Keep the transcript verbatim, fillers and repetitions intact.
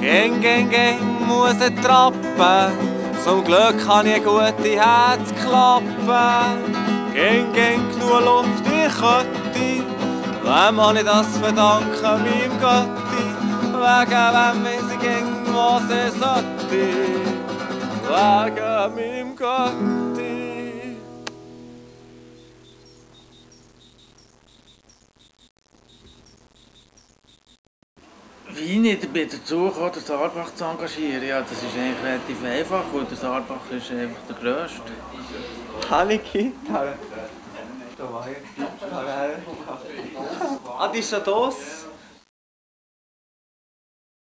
Ging, ging, ging, muss ich trappen. Zum Glück habe ich gute Herzklappe. Ging, ging, genug Luft in Kötti. Wem habe ich das verdanken? Meinem Götti. Wegen wem weiss ich ging, was ich sollte. Wegen meinem Götti. Wie nicht bei dazu gekommen, den Sarbach zu engagieren? Ja, das ist eigentlich relativ einfach, weil der Sarbach ist einfach der Grösste. Habe ich Gitarre? Da war ich. Adi Shados.